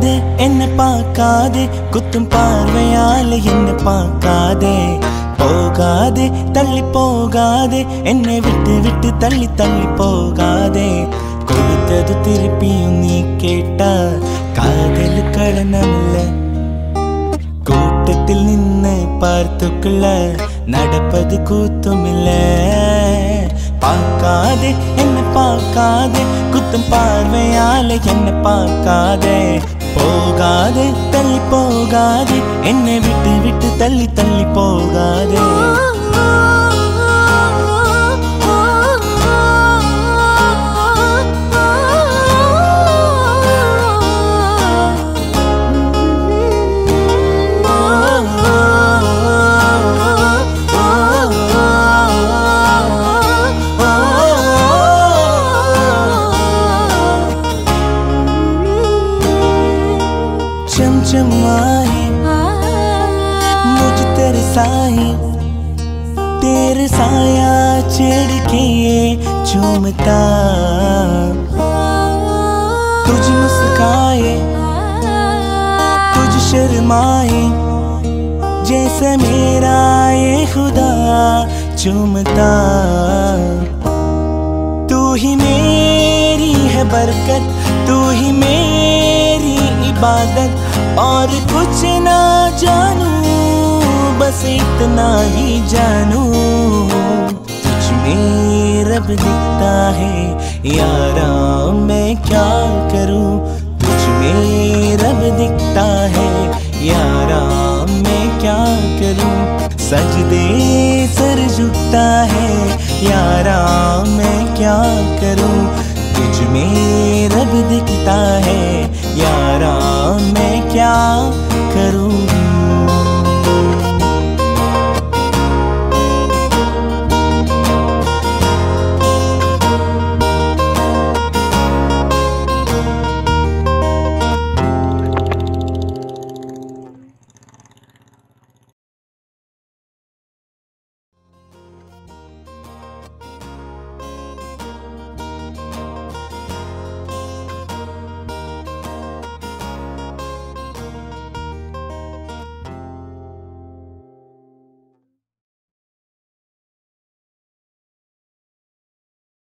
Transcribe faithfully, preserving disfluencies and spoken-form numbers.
പാക്കാതെ എന്നെ പാക്കാതെ കുത്തും പാർവയാലെ എന്നെ പാക്കാതെ പോകാതെ തള്ളിപ്പോകാതെ എന്നെ വിട്ട് വിട്ട് തള്ളി തള്ളി പോകാതെ കൊടുത്തത് തിരുപ്പിയും നീ കേട്ട കാതൽ കടനമല്ല കൂട്ടത്തിൽ നിന്ന് പാർത്തുക്കുള്ള നടപ്പത് കൂത്തുമില്ല പാക്കാതെ എന്നെ പാക്കാതെ കുത്തും പാർവയാലെ എന്നെ പാക്കാതെ പോകാതെ തള്ളി പോകാതെ എന്നെ വിട്ട് വിട്ട് തള്ളി തള്ളി പോകാതെ मुझ तेरे साही तेरे साया छेड़ के ये चूमता तुझ मुस्काए तुझ शर्माए जैसे मेरा ये खुदा चूमता तू ही मेरी है बरकत तू ही मेरी इबादत और कुछ ना जानूं बस इतना ही जानूं तुझमें रब दिखता है यारा मैं क्या करूं तुझमें रब दिखता है यारा मैं क्या करूं सजदे सर झुकता है यारा मैं क्या करूं तुझमें रब दिखता है यारा मैं क्या